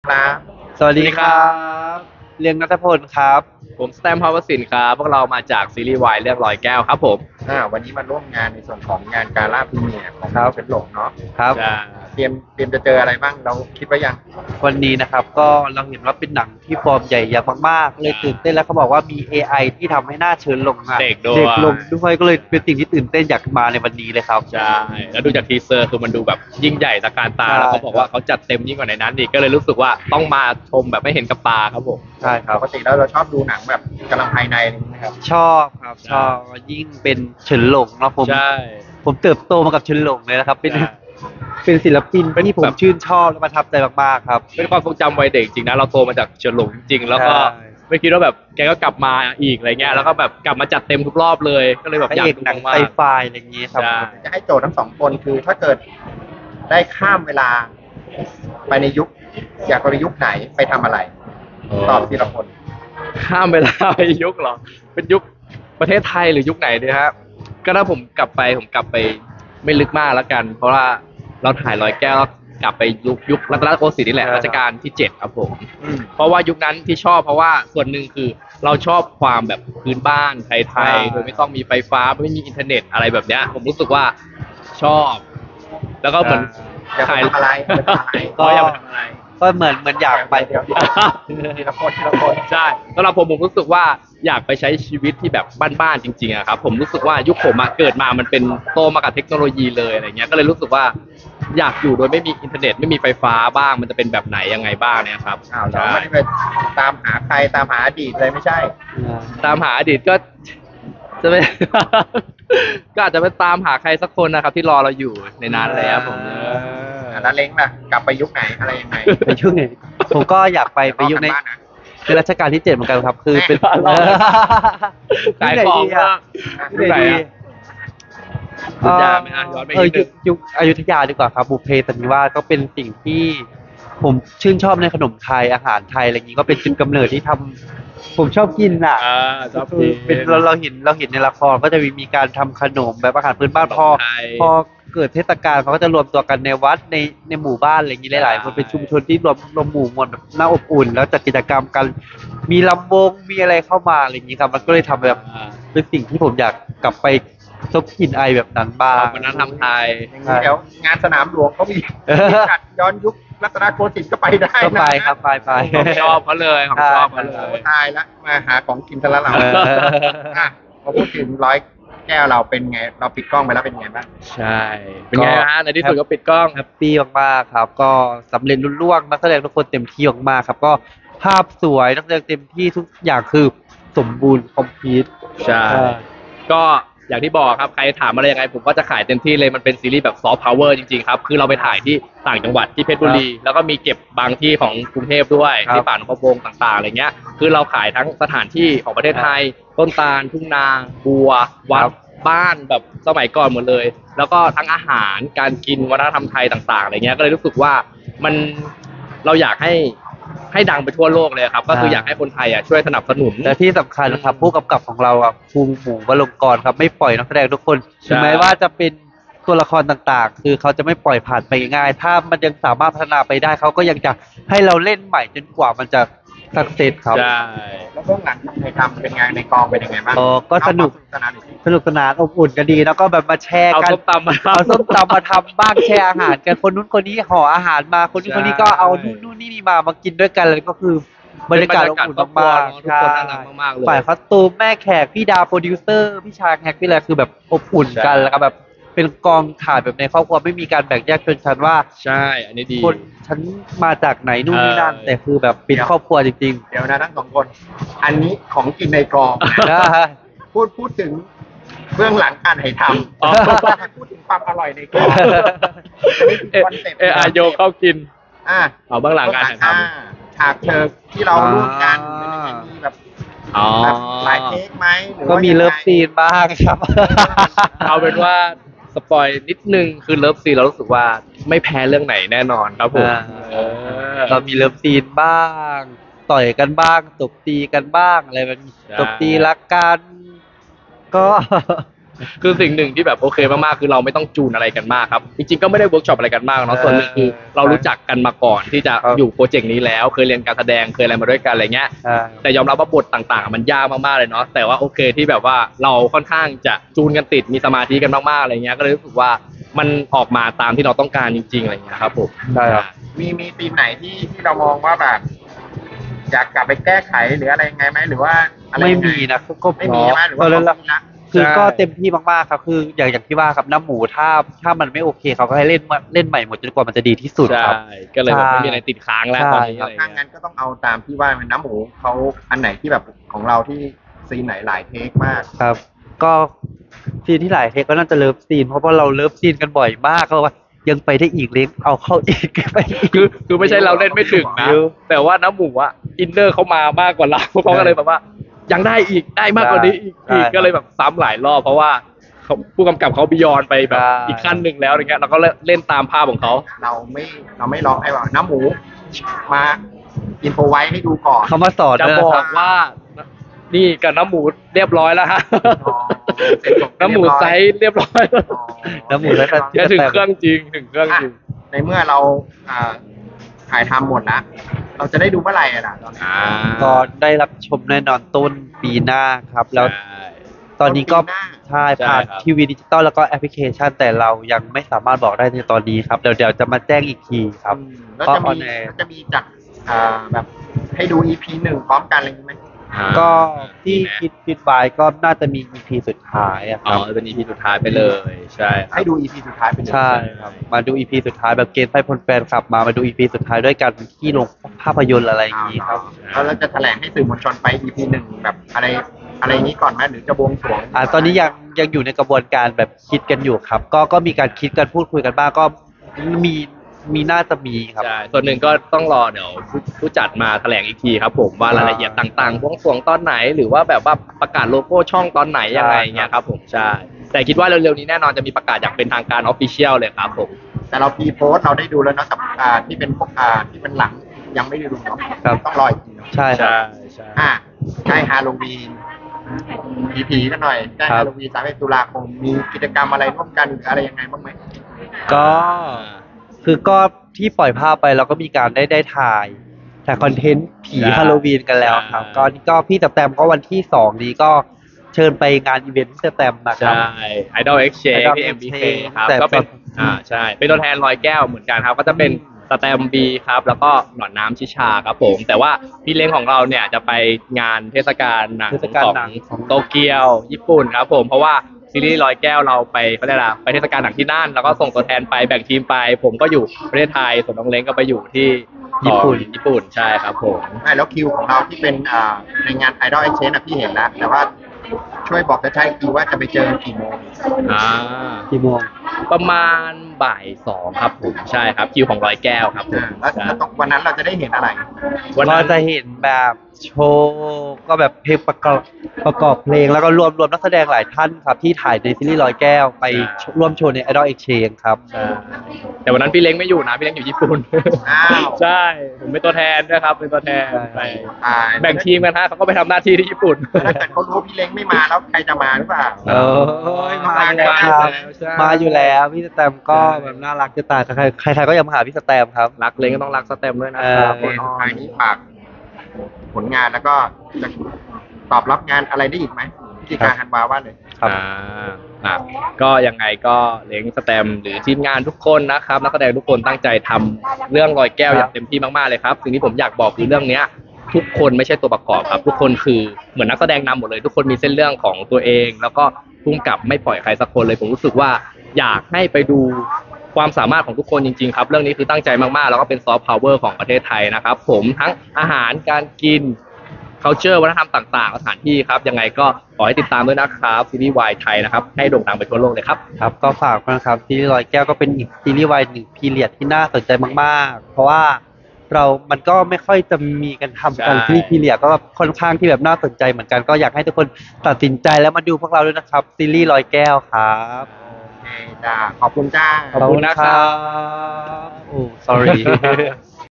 ครับสวัสดีครับเรียงณัฐพลครับผมสแตมป์ภาวสินครับพวกเรามาจากซีรีส์วายเรื่องร้อยแก้วครับผมวันนี้มาร่วมงานในส่วนของงานกาล่าพรีเมียร์ของครับเฉินหลงเนาะครับจะเตรียมจะเจออะไรบ้างเราคิดว่ายังวันนี้นะครับก็เราเห็นว่าเป็นหนังที่ฟอร์มใหญ่ยักษ์มากๆเลยตื่นเต้นแล้วเขาบอกว่ามี AI ที่ทำให้หน้าเชิญลงอะเด็กด้วยเด็กลงด้วยก็เลยเป็นสิ่งที่ตื่นเต้นอยากมาในวันนี้เลยครับใช่แล้วดูจากทีเซอร์คือมันดูแบบยิ่งใหญ่ตระการตาใช่แล้วเขาบอกว่าเขาจัดเต็มยิ่งกว่าในนั้นอีกก็เลยรู้สึกว่าต้องมาชมแบบไม่เห็นกับตาครับผมใช่ครัปบกติแล้วเราชอบดูหนังแบบกำลังภายในอะไรอย่างนี้นะครับชอบครับชอบยิ่งเป็นเฉินหลงเนาะผมใช่ผมเติบโตมากับเฉินหลงเลยนะครับเป็นใช่เป็นศิลปินเป็นที่ผแบมบชื่นชอบและประทับใจมากๆครับเป็นความทรงจำวัยเด็กจริงนะเราโตมาจากเฉินหลงจริงๆแล้วก็ใช่ไม่คิดว่าแบบแกก็กลับมาอีกอะไรเงี้ยแล้วก็แบบกลับมาจัดเต็มทุกรอบเลยก็เลยแบบพระอยากเอกดูหนังมาไซกไฟอะไรอย่างนี้ครับใช่จะให้โจทย์ทั้งสองคนคือถ้าเกิดได้ข้ามเวลาไปในยุคอยากไปในยุคไหนไปทำอะไรตอบทีละคนข้ามเวลาไปยุคเหรอเป็นยุคประเทศไทยหรือยุคไหนดีฮะก็ถ้าผมกลับไปไม่ลึกมากแล้วกัน เพราะว่าเราถ่ายร้อยแก้วแล้วกลับไปยุครัตนโกสินทร์นี่แหละรัชกาลที่7ครับผมอืมเพราะว่ายุคนั้นที่ชอบเพราะว่าส่วนหนึ่งคือเราชอบความแบบพื้นบ้านไทยๆโดยไม่ต้องมีไฟฟ้าไม่มีอินเทอร์เน็ตอะไรแบบเนี้ยผมรู้สึกว่าชอบ แล้วก็เหมือนอยากไปถ่ายทำอะไรไปทำอะไรก็อยากไปทำอะไรก็เหมือนอยากไปเดี๋ยวทีละคนทีละคนใช่สำหรับผมรู้สึกว่าอยากไปใช้ชีวิตที่แบบบ้านๆจริงๆอะครับผมรู้สึกว่ายุคผมอะเกิดมามันเป็นโตมากับเทคโนโลยีเลยอะไรเงี้ยก็เลยรู้สึกว่าอยากอยู่โดยไม่มีอินเทอร์เน็ตไม่มีไฟฟ้าบ้างมันจะเป็นแบบไหนยังไงบ้างเนี่ยครับเราใช่ไม่ได้ไปตามหาใครตามหาอดีตเลยไม่ใช่ตามหาอดีตก็จะไม่ ก็อาจจะไปตามหาใครสักคนนะครับที่รอเราอยู่ในนั้นเลยครับผมแล้วเล้งล่ะกลับไปยุคไหนอะไรยังไงไปยุคไหนผมก็อยากไปยุคในบ้านนะในรัชกาลที่7เหมือนกันครับ คือเป็นขายของยุคไหนดีอะยุคไหนอะ ยุธยาไหมฮะย้อนไปนิดนึงยุคอยุธยาดีกว่าครับบุพเพสันนิวาสก็เป็นสิ่งที่ผมชื่นชอบในขนมไทยอาหารไทยอะไรอย่างนี้ก็เป็นจุดกำเนิดที่ทำผมชอบกินอ่ะชอบคือเป็นเราเห็นในละครก็จะมีการทำขนมแบบอาหารพื้นบ้านพอไทยพอเกิดเทศกาลเขาก็จะรวมตัวกันในวัดในหมู่บ้านอะไรอย่างนี้หลายๆคนเป็นชุมชนที่รวมหมู่มวลแบบน่าอบอุ่น แล้วจัดกิจกรรมกันมีลำวงมีอะไรเข้ามาอะไรอย่างนี้ครับมันก็เลยทำแบบเป็นสิ่งที่ผมอยากกลับไปซบกลิ่นไอแบบนั้นบ้างวัฒนธรรมไทยอย่างนี้เดี๋ยวงานสนามหลวงเขามีจัดย้อนยุครัตนโกสินทร์ก็ไปได้ก็นะไปครับไปของชอบเขาเลยของชอบเขาเลโอ้ยตายละมาหาของกินกันแล้วเราเอออ่ะพอพูดถึงร้อยแก้วเราเป็นไง เราปิดกล้องไปแล้วเป็นไงบ้างใช่ เป็นไงฮะในที่สุดก็ปิดกล้องแฮปปี้มากๆครับ ก็สำเร็จรุ่ล่วงนักแสดงทุกคนเต็มที่มากๆครับ ก็ภาพสวยนักแสดงเต็มที่ทุกอย่างคือสมบูรณ์คอมพลีทใช่ ก็อย่างที่บอกครับใครถามอะไรยังไงผมก็จะขายเต็มที่เลยมันเป็นซีรีส์แบบซอฟต์พาวเวอร์จริงๆครับคือเราไปถ่ายที่ต่างจังหวัดที่เพชรบุรีแล้วก็มีเก็บบางที่ของกรุงเทพด้วยครับที่ป่าหนองประวงต่างๆอะไรเงี้ยคือเราขายทั้งสถานที่ของประเทศไทย ต้นตาลทุ่งนาบัววัดบ้านแบบสมัยก่อนหมดเลย แล้วก็ทั้งอาหารการกินวัฒนธรรมไทยต่างๆอะไรเงี้ยก็เลยรู้สึกว่ามันเราอยากให้ดังไปทั่วโลกเลยครับก็คืออยากให้คนไทยอ่ะช่วยสนับสนุนและที่สำคัญนะครับผู้กำกับของเราอ่ะภูมิหมู่วลงกรครับไม่ปล่อยนักแสดงทุกคนใช่ถึงแม้ว่าจะเป็นตัวละครต่างๆ คือเขาจะไม่ปล่อยผ่านไปง่ายๆถ้ามันยังสามารถพัฒนาไปได้เขาก็ยังจะให้เราเล่นใหม่จนกว่ามันจะสักเซสครับใช่แล้วเบื้องหลังในทำเป็นไงในกองเป็นยังไงบ้างก็สนุกเอาความสนานหน่อยสิสนุกสนานอบอุ่นกันดีแล้วก็แบบมาแชร์เอากันส้มตำมาเอาส้มตำมาทำบ้างแชร์อาหารกันคนนู้นคนนี้ห่ออาหารมาคนนี้ใช่คนนี้ก็เอานู่นนี่มากินด้วยกันเลยก็คือบรรยากาศอบอุ่นมากๆทุกคนน่ารักมากๆเลยฝ่ายคอสตูมแม่แขกพี่ดาวโปรดิวเซอร์พี่ชาแขกพี่อะไรคือแบบอบอุ่นกันใช่แล้วก็แบบเป็นกองถ่ายแบบในครอบครัวไม่มีการแบ่งแยกชนชั้นว่าใช่อันนี้ดีคนฉันมาจากไหนนู่นนี่นั่นเออแต่คือแบบเป็นครอบครัวจริงเดี๋ยวนะทั้งสองคน อันนี้ของกินในกองๆนะนะพูดถึงเบื้องหลังการถ่ายทำอ๋อพูดถึงความอร่อยในกองนี่คือคอนเซ็ปต์โยเข้ากินอ่ะเอาเบื้องหลังการถ่ายทฉากเชิงที่เราร่วมกันมันจะมีแบบำอ๋อแบบหลายเทคไหมหรือก็ว่ามียังไงเลิฟซีนบ้างครับเอาเป็นว่าสปอยนิดนึงคือเลิฟซีเรารู้สึกว่าไม่แพ้เรื่องไหนแน่นอนครับผมอ่าเออเรามีเลิฟซีนบ้าง ต่อยกันบ้างตบตีกันบ้างอะไรแบบนี้ใช่ตบตีรักกัน ก็คือสิ่งหนึ่งที่แบบโอเคมากๆคือเราไม่ต้องจูนอะไรกันมากครับจริงๆก็ไม่ได้เวิร์กช็อปอะไรกันมากเนาะส่วนหนึ่งคือเรารู้จักกันมาก่อนที่จะอยู่โปรเจกต์นี้แล้วเคยเรียนการแสดงเคยอะไรมาด้วยกันอะไรเงี้ยแต่ยอมรับว่าบทต่างๆมันยากมากๆเลยเนาะแต่ว่าโอเคที่แบบว่าเราค่อนข้างจะจูนกันติดมีสมาธิกันมากๆอะไรเงี้ยก็เลยรู้สึกว่ามันออกมาตามที่เราต้องการจริงๆอะไรเงี้ยครับผมใช่ครับมีซีนไหนที่เรามองว่าแบบอยากกลับไปแก้ไขหรืออะไรยังไงไหมหรือว่าอะไรไม่ยังงมีนะก็ไม่มีใช่ไหมหรือว่าเออเขามีละคือก็เต็มที่มากๆครับคืออย่างที่ว่าครับน้ำหมูถ้ามันไม่โอเคเขาก็ให้เล่นใหม่หมดจนกว่ามันจะดีที่สุดครับใช่ก็เลยแบบไม่มีอะไรติดค้างแล้วตอนนี้ใช่อะไรถ้าเงี้งั้ยนก็ต้องเอาตามที่ว่าน้ำหมูเขาอันไหนที่แบบของเราที่ซีนไหนหลายเทคมากครับ ก็ซีนที่หลายเทคก็น่าจะเลิฟซีนเพราะว่าเราเลิฟซีนกันบ่อยมากเขาว่ายังไปได้อีกเล็กเอาเข้าอีกไปอีกคือไม่ใช่เราเล่นไม่ถึงนะเดี๋ยวแต่ว่าน้ำหมูอะอินเนอร์เขามามากกว่าเราเขาก็เลยแบบว่ายังได้อีกได้มากกว่านี้อีกใช่ก็เลยแบบซ้ำหลายรอบเพราะว่าผู้กำกับเขาบิยอนไปแบบใช่อีกขั้นหนึ่งแล้วอะไรเงี้ยเราก็เล่นตามภาพของเขาเราไม่ลองให้ว่าน้ำหมูมาอินโฟไว้ให้ดูก่อนเขามาสอนจะด้วยบนะอครักว่านี่กับน้ำหมูเรียบร้อยแล้วฮะอ๋อเสร็จจบน้ำหมูไซส์เรียบร้อยแล้วอ๋อน้ำหมูแล้วก็จะถึงเครื่องจริงถึงเครื่องจริงในเมื่อเราถ่ายทำหมดแล้วเราจะได้ดูเมื่อไหร่อะล่ะตอนนี้ก็ได้รับชมแน่นอนต้นปีหน้าครับ แล้วใช่ตอนนี้ก็ต้นปีหน้าใช่ใช่ผ่านครับทีวีดิจิตอลแล้วก็แอปพลิเคชัน แต่เรายังไม่สามารถบอกได้ในตอนนี้ครับเดี๋ยวจะมาแจ้งอีกทีครับแล้วก็จะออมีนแอร์แล้วจะมีจัดแบบให้ดู EP 1 พร้อมกันอะไรอย่างนี้ไหมก็ที่คิดไว้ก็น่าจะมี EP สุดท้ายอะคอ๋อรับเป็น EP สุดท้ายไปเลยใช่ครับให้ดู EP สุดท้ายไปเลยใช่ครับ มาดู EP สุดท้ายแบบเกณฑ์ไฟพลแฟนคลับมาดู EP สุดท้ายด้วยกันที่โรงภาพยนตร์อะไรอย่างนี้ครับแล้วเราจะแถลงให้สื่อมวลชนไป EP 1 แบบอะไรอย่างนี้ก่อนไหมหรือจะบวงสรวงตอนนี้ยังอยู่ในกระบวนการแบบคิดกันอยู่ครับ ก็มีการคิดกันพูดคุยกันบ้างก็มีน่าจะมีครับใช่ส่วนหนึ่งก็ต้องรอเดี๋ยวผู้จัดมาแถลงอีกทีครับผมว่ารายละเอียดต่างๆบวงสรวงตอนไหน หรือว่าแบบว่าประกาศโลโก้ช่องตอนไหนยังไงเงี้ยครับผมใช่แต่คิดว่าเร็วๆนี้แน่นอนจะมีประกาศอย่างเป็นทางการออฟฟิเชียลเลยครับผมแต่เราพีโพสเราได้ดูแล้วเนาะกับที่เป็นพวกที่เป็นหลังยังไม่ได้ดูเนาะครับต้องรออีกทีเนาะใช่ครับใช่ใกล้ฮาโลวีนผีกันหน่อยใกล้ครับฮาโลวีน31 ตุลาคมมีกิจกรรมอะไรร่วมกันหรืออะไรยังไงบ้างไหมก็คือก็ที่ปล่อยภาพไปเราก็มีการได้ถ่ายคอนเทนต์ผีฮาโลวีนกันแล้วครับก็นี่ก็พี่แตมก็วันที่2นี้ก็เชิญไปงานอีเวนต์พี่แตมนะครับใช่ Idol Exchange Idol ที่ MBK ครับแต่ก็เป็นอืมใช่เป็นตัวแทนลอยแก้วเหมือนกันครับ ก็จะเป็นสแตมบีครับแล้วก็หนอนน้ำชิชาครับผมแต่ว่าพี่เล้งของเราเนี่ยจะไปงานเทศกาลหนังเทศกาลของหนังของโตเกียวญี่ปุ่นครับผมเพราะว่าซีรีส์ลอยแก้วเราไปเขาเรียกอะไรไปเทศกาลหนังที่นั่นแล้วก็ส่งตัวแทนไปแบ่งทีมไป ผมก็อยู่ประเทศไทยส่วนน้องเล้งก็ไปอยู่ที่ญี่ปุ่นใช่ครับผมไม่แล้วคิวของเราที่เป็นในงาน Idol Exchange พี่เห็นแล้ว แต่ว่าช่วยบอกชัดๆอีกทีว่าจะไปเจอกี่โมงอ่ากี่โมงประมาณบ่าย2ครับผมใช่ครับคิวของลอยแก้วครับผมแล้วต้องวันนั้นเราจะได้เห็นอะไรวันก็นั้นจะเห็นแบบโชว์ก็แบบเพลงประกอบเพลงแล้วก็รวมนักแสดงหลายท่านครับที่ถ่ายในซีรีส์ร้อยแก้วไปร่วมโชว์ใน Idol Exchange ครับแต่วันนั้นพี่เล้งไม่อยู่นะพี่เล้งอยู่ญี่ปุ่นอ้าวใช่ผมเป็นตัวแทนด้วยครับเป็นตัวแทนไปอ่าแบ่งทีมกันฮะเขาก็ไปทำหน้าที่ที่ญี่ปุ่นถ้าเกิดเขารู้ว่าพี่เล้งไม่มาแล้วใครจะมาหรือเปล่าเอ้ยมาอยู่แล้วครับใช่มาอยู่แล้วพี่สแตมก็แบบน่ารักจะตายใครก็อยากมาหาพี่สแตมครับรักเล้งก็ต้องรักสแตมด้วยนะครับโอเคสุดท้ายนี้ฝากผลงานแล้วก็จะตอบรับงานอะไรได้อีกไหมพิธีการฮันวาว่าเลยครับครับก็ยังไงก็เล้งสแตมหรือทีมงานทุกคนนะครับนักแสดงทุกคนตั้งใจทำเรื่องลอยแก้วอย่างเต็มที่มากๆเลยครับสิ่งที่ผมอยากบอกคือเรื่องเนี้ย ทุกคนไม่ใช่ตัวประกอบครับ ทุกคนคือเหมือนนักแสดงนำหมดเลย ทุกคนมีเส้นเรื่องของตัวเอง แล้วก็พุ่งกับไม่ปล่อยใครสักคนเลยผมรู้สึกว่าอยากให้ไปดูความสามารถของทุกคนจริงๆครับเรื่องนี้คือตั้งใจมากๆแล้วก็เป็นซอฟต์พาวเวอร์ของประเทศไทยนะครับผมทั้งอาหารการกิน culture วัฒนธรรมต่างๆสถานที่ครับยังไงก็ขอให้ติดตามด้วยนะครับซีรีส์วายไทยนะครับให้โด่งดังไปทั่วโลกเลยครับครับก็ฝากนะครับซีรีส์ร้อยแก้วก็เป็นอีกซีรีส์วายหนึ่งพีเรียดที่น่าสนใจมากๆ เพราะว่ามันก็ไม่ค่อยจะมีกันทำกันใช่ซีรีส์พีเรียดก็ค่อนข้างที่แบบน่าสนใจเหมือนกันก็อยากให้ทุกคนตัดสินใจแล้วมาดูพวกเราด้วยนะครับซีรีส์ร้อยแก้วครับโอเคจ้าขอบคุณจ้าขอบคุณนะครับโอ้ sorry